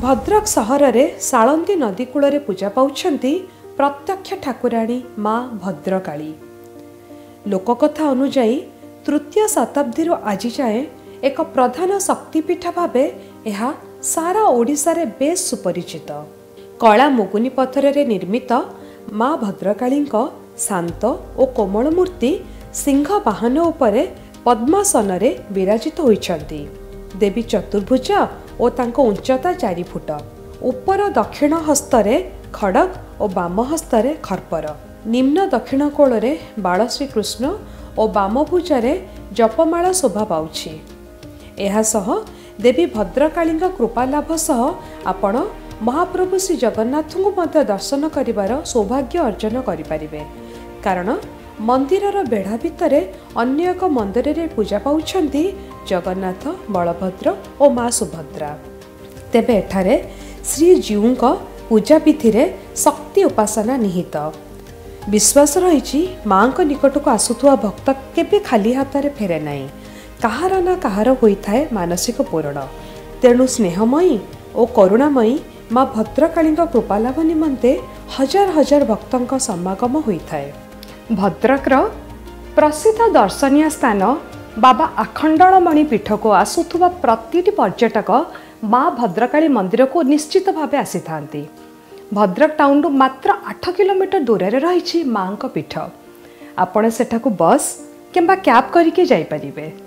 भद्रक सहर रे साळंदी नदी कूल पूजा पाउछंती प्रत्यक्ष ठाकुराणी माँ भद्रकाली। लोककथा अनुजाई तृतीय शताब्दी आज जाए एक प्रधान शक्तिपीठ भावे यह सारा ओडिशा रे बेस सुपरिचित। कला मुगुनी पत्थर रे निर्मित माँ भद्रकाली शांत और कोमल मूर्ति सिंह वाहन उपरे पद्मासन रे विराजित होइछंती। देवी चतुर्भुज और तांको उच्चता 4 फुट। उपर दक्षिण हस्तरे खड़ग और बाम हस्तरे खर्पर। निम्न दक्षिण कोଳରେ बाल श्रीकृष्ण और बाम भुजरे जपमाला शोभा पाउछि। एहा सह देवी भद्रकाली कृपा लाभ सह आपण महाप्रभु श्री जगन्नाथ को मध्य दर्शन करिवार सौभाग्य अर्जन करिपारिबे। कारण मंदिरर बेढ़ा भितरे अन्य एक मंदिर रे पूजा पाउछंती जगन्नाथ, बलभद्र और माँ सुभद्रा। तेबे एठारे श्रीजीऊ पूजा विधि रे शक्ति उपासना निहित। विश्वास रही माँ निकट को आसुथुआ भक्त केबे खाली हाथ रे फेरे नहीं। कहार ना कहार होइथाए मानसिक पूरण। तेणु स्नेहमयी और करुणामयी माँ भद्रकाली कृपालाभ निमंते हजार हजार भक्तों समागम होइथाए। भद्रकर प्रसिद्ध दर्शनीय स्थान बाबा आखंडलमणि पीठ को आसुथुवा प्रतिटी पर्यटक माँ भद्रकाली मंदिर को निश्चित भावे आसी थांती। भद्रक टाउन मात्र 8 किलोमीटर दूर रही माँ पीठ। आपण सेठाकू बस किंबा कैब करके जाई परिबे।